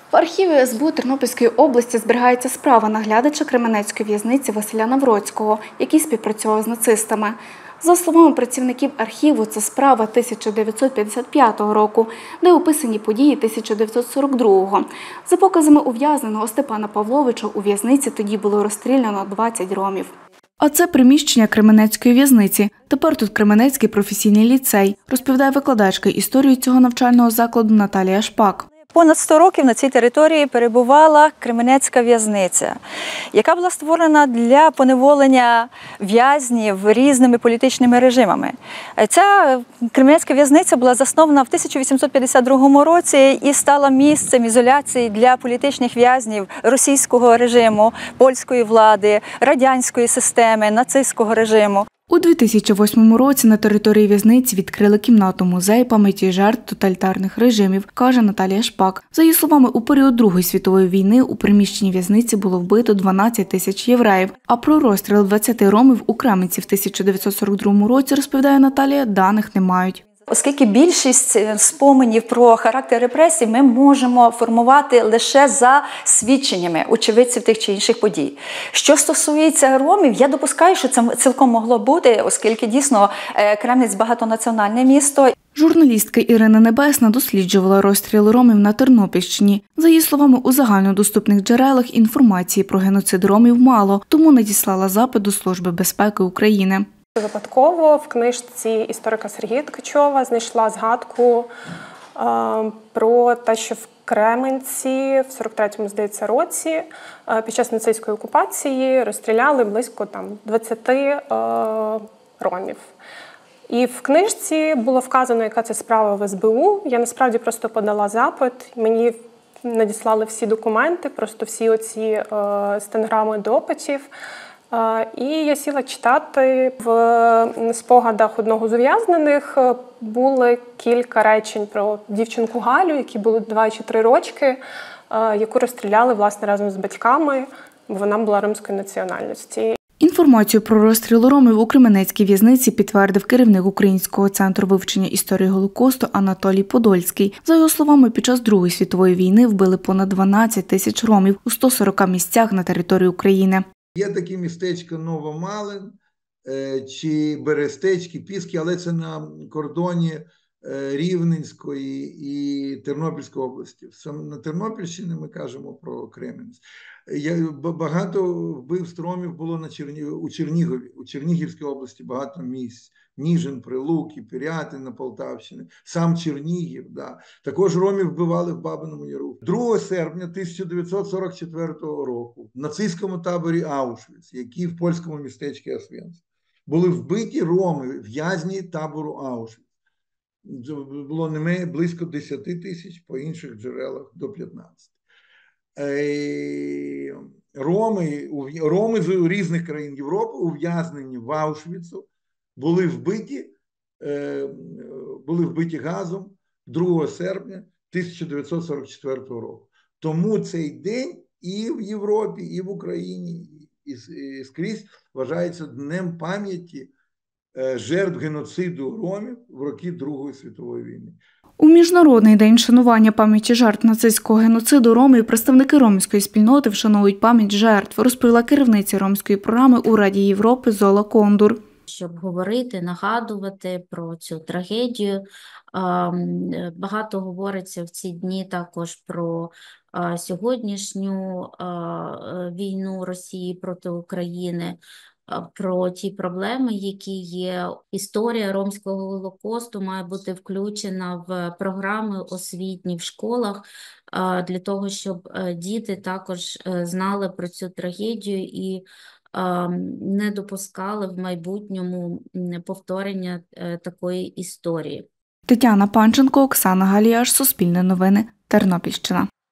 В архіві СБУ Тернопільської області зберігається справа наглядача Кременецької в'язниці Василя Навроцького, який співпрацював з нацистами. За словами працівників архіву, це справа 1955 року, де описані події 1942-го. За показами ув'язненого Степана Павловича, у в'язниці тоді було розстріляно 20 ромів. А це приміщення Кременецької в'язниці. Тепер тут Кременецький професійний ліцей, розповідає викладачка історії цього навчального закладу Наталія Шпак. Понад 100 років на цій території перебувала Кременецька в'язниця, яка була створена для поневолення в'язнів різними політичними режимами. Ця Кременецька в'язниця була заснована в 1852 році і стала місцем ізоляції для політичних в'язнів російського режиму, польської влади, радянської системи, нацистського режиму. У 2008 році на території в'язниці відкрили кімнату-музей пам'яті жертв тоталітарних режимів, каже Наталія Шпак. За її словами, у період Другої світової війни у приміщенні в'язниці було вбито 12 тисяч євреїв, а про розстріл 20 ромів у Кременці в 1942 році, розповідає Наталія, даних не мають. Оскільки більшість споменів про характер репресій ми можемо формувати лише за свідченнями очевидців тих чи інших подій. Що стосується ромів, я допускаю, що це цілком могло бути, оскільки дійсно Кременець – багатонаціональне місто. Журналістка Ірина Небесна досліджувала розстріл ромів на Тернопільщині. За її словами, у загальнодоступних джерелах інформації про геноцид ромів мало, тому надіслала запит до Служби безпеки України. Випадково в книжці історика Сергія Ткачова знайшла згадку про те, що в Кременці в 43-му, здається, році під час нацистської окупації розстріляли близько 20 ромів. І в книжці було вказано, яка це справа в СБУ. Я насправді просто подала запит, мені надіслали всі документи, просто всі оці стенограми допитів. І я сіла читати. В спогадах одного з ув'язнених були кілька речень про дівчинку Галю, якій було 2 чи 3 рочки, яку розстріляли, власне, разом з батьками, бо вона була римської національності. Інформацію про розстріл ромів у Кременецькій в'язниці підтвердив керівник Українського центру вивчення історії Голокосту Анатолій Подольський. За його словами, під час Другої світової війни вбили понад 12 тисяч ромів у 140 місцях на території України. Є такі містечка Новомалин чи Берестечки, Піски, але це на кордоні Рівненської і Тернопільської області. Саме на Тернопільщині ми кажемо про Кременець. Багато вбивств ромів було у Чернігові. У Чернігівській області багато місць. Ніжин, Прилуки, Пирятин на Полтавщині, сам Чернігів. Да. Також ромів вбивали в Бабиному Яру. 2 серпня 1944 року в нацистському таборі Аушвіц, який в польському містечку Освенцим, були вбиті роми, в'язні табору Аушвіц. Було не менше близько 10 тисяч, по інших джерелах до 15. Роми з різних країн Європи, ув'язнені в Аушвіцу, були вбиті газом 2 серпня 1944 року. Тому цей день і в Європі, і в Україні, і скрізь вважається днем пам'яті жертв геноциду ромів в роки Другої світової війни. У Міжнародний день вшанування пам'яті жертв нацистського геноциду ромів представники ромської спільноти вшановують пам'ять жертв, розповіла керівниця ромської програми у Раді Європи Зола Кондур. Щоб говорити, нагадувати про цю трагедію. Багато говориться в ці дні також про сьогоднішню війну Росії проти України, про ті проблеми, які є. Історія ромського голокосту має бути включена в програми освітні в школах для того, щоб діти також знали про цю трагедію і не допускали в майбутньому повторення такої історії. Тетяна Панченко, Оксана Галіяш, Суспільне новини, Тернопільщина.